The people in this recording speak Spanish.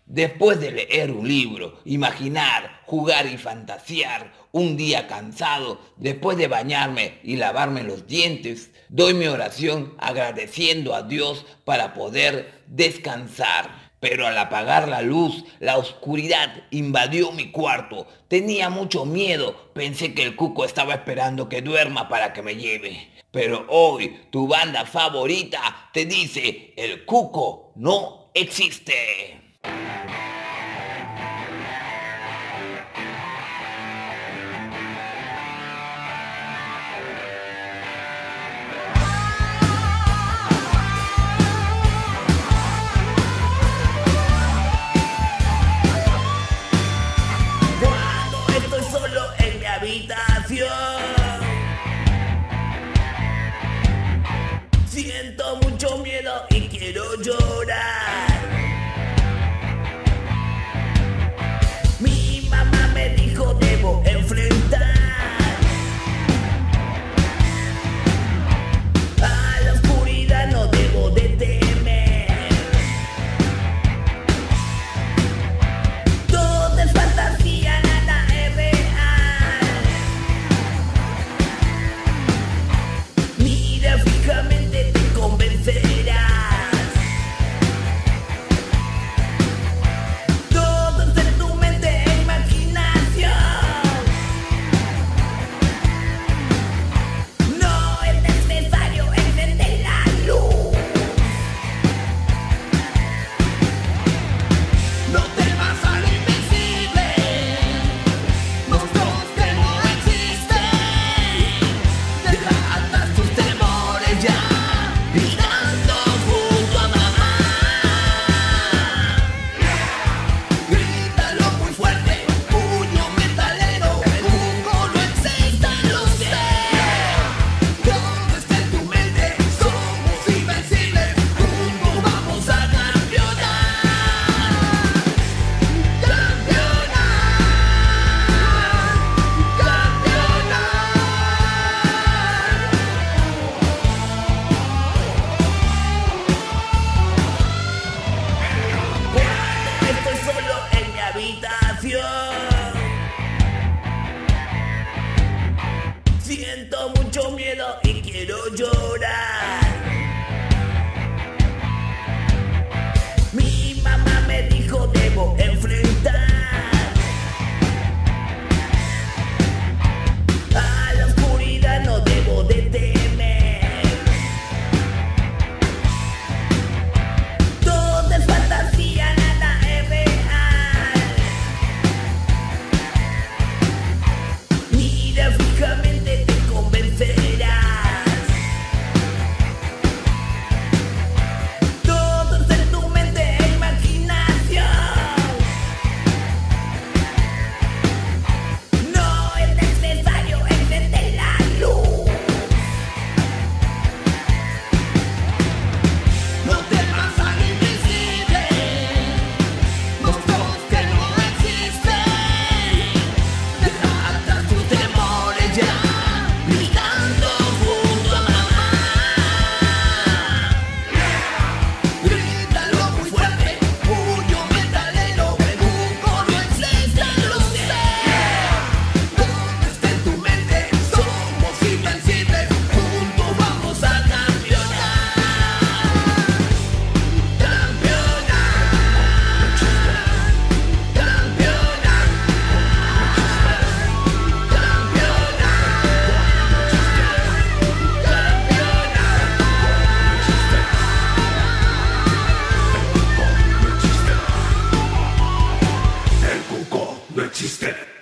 Después de leer un libro, imaginar, jugar y fantasear, un día cansado, después de bañarme y lavarme los dientes, doy mi oración agradeciendo a Dios para poder descansar. Pero al apagar la luz, la oscuridad invadió mi cuarto. Tenía mucho miedo. Pensé que el cuco estaba esperando que duerma para que me lleve. Pero hoy tu banda favorita te dice, el cuco no existe. Cuando estoy solo en mi habitación, siento mucho miedo y quiero llorar. Mi mamá me dijo debo enfrentar a la oscuridad, no debo de temer. Todo es fantasía, nada es real. Mira fijamente, te convencerás. Todo está en tu mente e imaginación. No es necesario encender la luz. No temas a lo invencible, monstruos que no existen. Deja atrás tus temores ya, gritando junto a mamá. Grítalo muy fuerte, puño metalero, el cuco no existe, lo sé. Todo está en tu mente, somos invencibles, juntos vamos a campeonar. Cuando estoy solo en mi habitación, siento mucho miedo y quiero llorar. Mi mamá me dijo debo enfrentar a la oscuridad, no debo de temer. Todo es fantasía, nada es real. Mira fijamente, te convencerás. Todo está en tu mente e imaginación. No es necesario encender la luz. No temas a lo invencible, monstruos que no existen. Deja atrás tus temores ya, gritando junto a mamá. Grítalo muy fuerte, puño metalero, el cuco no existe, lo sé. Todo está en tu mente, somos invencibles, juntos vamos a campeonar. El cuco no existe.